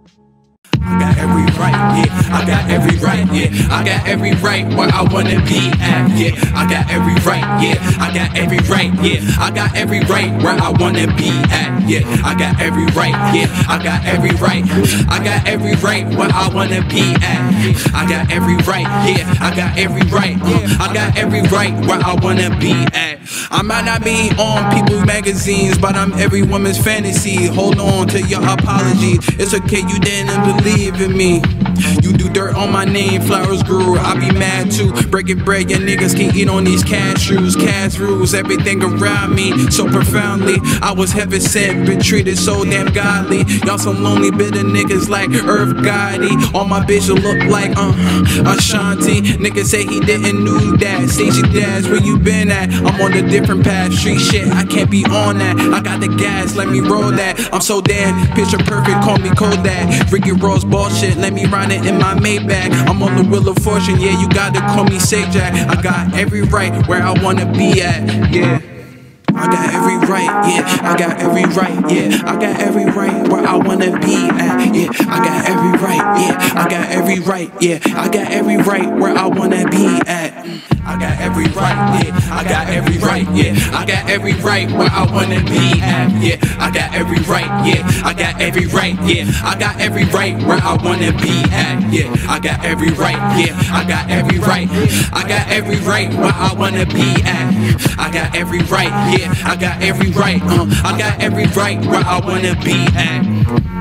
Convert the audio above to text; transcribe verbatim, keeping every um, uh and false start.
I got every right, yeah, I got every right, yeah, I got every right where I wanna be at, yeah, I got every right, yeah, I got every right, yeah, I got every right where I wanna be at, yeah, I got every right, yeah, I got every right, I got every right where I wanna be at, I got every right, yeah, I got every right, I got every right where I wanna be at. I might not be on People's magazines, but I'm every woman's fantasy. Hold on to your apology. It's okay, you didn't believe in me. You do dirt on my name, flowers grew. I be mad too. Breaking bread, your niggas can't eat on these cashews. Cash rules everything around me so profoundly. I was heaven sent, been treated so damn godly. Y'all some lonely, bitter niggas like Irv Gotti. All my bitches look like uh Ashanti. Niggas say he didn't knew that. Stacey Dash, where you been at? I'm on a different path. Street shit, I can't be on that. I got the gas, let me roll that. I'm so damn picture perfect, call me Kodak. Ricky Ross bullshit, let me ride it in my Maybach. I'm on the wheel of fortune, yeah, you gotta call me Safe Jack. I got every right where I wanna be at, yeah. I got every right, yeah, I got every right, yeah, I got every right where I wanna be at, yeah, I got every right, yeah, I got every right, yeah, I got every right where I wanna be at. I got every right, yeah, I got every right, yeah, I got every right where I wanna be at, yeah, I got every right, yeah, I got every right, yeah, I got every right where I wanna be at, yeah, I got every right, yeah, I got every right, I got every right where I wanna be at, I got every right, yeah, I got every right, uh, I got every right where I wanna be at.